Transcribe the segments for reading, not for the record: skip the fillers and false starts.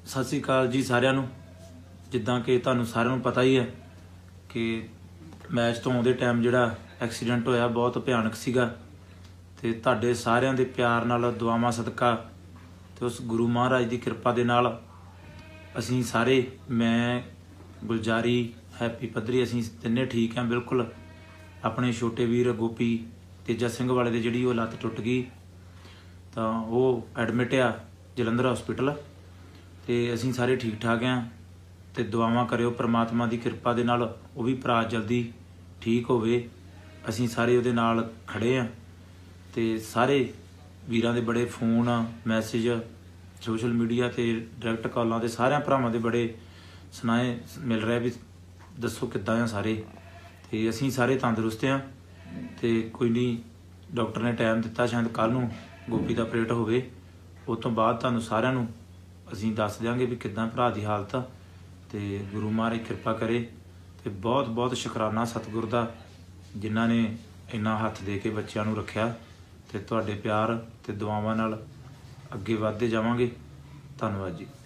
सत श्री अकाल जी सारिਆਂ ਨੂੰ। ਜਿੱਦਾਂ कि ਤੁਹਾਨੂੰ ਸਾਰਿਆਂ ਨੂੰ पता ही है कि मैच तो आउंदे टाइम ਜਿਹੜਾ एक्सीडेंट होया बहुत भयानक सीगा ਤੇ ਤੁਹਾਡੇ ਸਾਰਿਆਂ ਦੇ ਪਿਆਰ ਨਾਲ ਦੁਆਵਾਂ ਸਦਕਾ ਤੇ ਉਸ ਗੁਰੂ ਮਹਾਰਾਜ ਦੀ ਕਿਰਪਾ ਦੇ ਨਾਲ ਅਸੀਂ ਸਾਰੇ ਮੈਂ ਗੁਲਜ਼ਾਰੀ हैप्पी पद्धरी ਅਸੀਂ ਤਿੰਨੇ ठीक हैं बिल्कुल। अपने छोटे वीर गोपी तेजा सिंह वाले ਦੀ ਜਿਹੜੀ ਉਹ ਲੱਤ ਟੁੱਟ ਗਈ ਤਾਂ ਉਹ ਐਡਮਿਟ ਆ ਜਲੰਧਰ ਹਸਪੀਟਲ ਤੇ ਅਸੀਂ ਸਾਰੇ ठीक ठाक हैं ਤੇ ਦੁਆਵਾਂ ਕਰਿਓ परमात्मा ਦੀ ਕਿਰਪਾ ਦੇ ਨਾਲ ਉਹ ਵੀ ਭਰਾ ਜਲਦੀ ठीक ਹੋਵੇ। ਅਸੀਂ ਸਾਰੇ ਉਹਦੇ ਨਾਲ ਖੜੇ ਆ ਤੇ ਸਾਰੇ ਵੀਰਾਂ ਦੇ ਬੜੇ ਫੋਨ ਮੈਸੇਜ सोशल मीडिया ਤੇ डायरैक्ट ਕਾਲਾਂ ਤੇ ਸਾਰਿਆਂ ਭਰਾਵਾਂ ਦੇ ਬੜੇ ਸੁਨਾਏ ਮਿਲ ਰਿਹਾ ਵੀ दसो किद्दां आ सारे ते असीं सारे तंदुरुस्त हाँ ते कोई नहीं डॉक्टर ने टाइम दिता शायद कल नूं गोपी दा ऑपरेट होवे उस तो बाद तुहानूं सारिआं नूं असीं दस देंगे भी किद्दां भरा दी हालत ते गुरु महाराज कृपा करे ते बहुत बहुत शुकराना सतगुर दा जिन्हां ने इन्ना हत्थ दे के बच्चिआं नूं रखिया ते तुहाडे प्यार ते दुआवां नाल अगे वधदे जावांगे। धन्नवाद जी।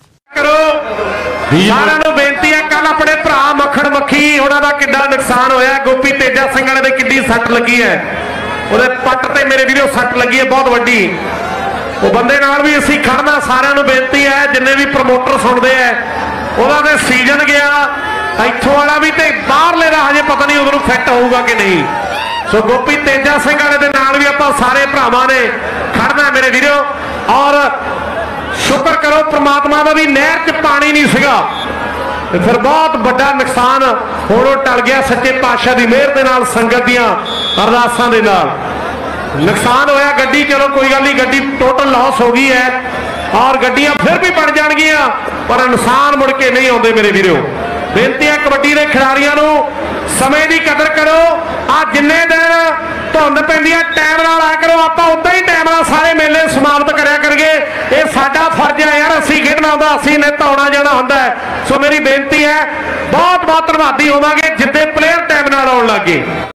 सारिआं नूं बेनती है कल अपने भरा मक्खण मक्खी उन्हां दा किड्डा नुकसान होया। गोपी तेजा सिंह वाले दे किड्डी सट लगी है, उहदे पट ते मेरे वीडियो सट लगी है बहुत वड्डी। वो बंदे नाल भी असीं खड़ना। सारिआं नूं बेनती है जिन्ने भी प्रमोटर सुनदे है उहदा ते सीजन गया इत्थों वाला भी ते बाहरले दा हजे पता नहीं उधरों फिट होऊगा कि नहीं। सो गोपी तेजा सिंह वाले दे नाल भी आपां सारे भरावां ने खड़ना मेरे वीडियो। और शुक्र करो परमात्मा का भी नहर च पानी नहीं सीगा ते फिर बहुत बड़ा नुकसान हुण टल गया। सच्चे पातशाह की मेहर दे नाल संगत दियां अरदासां दे नाल नुकसान होया। गड्डी चलो कोई गल नहीं, गड्डी टोटल लॉस हो गई है और गड्डियां फिर भी बन जाणगियां पर इंसान मुड़ के नहीं आउंदे मेरे वीरो। बेनती है कबड्डी के खिडारियों नूं समय की कदर करो। आ जिन्ने दिन धुंध पैंदी है टाइम नाल आया करो, आपां उदां ही टाइम नाल सारे मेले समाप्त करिया करिए। ये साडा फर्ज है यार, असीं खेडना हुंदा असीं नित आउणा जाना हुंदा है। सो मेरी बेनती है बहुत बहुत धन्नवादी होवांगे जिद्दे प्लेयर टाइम नाल आउण लग गए।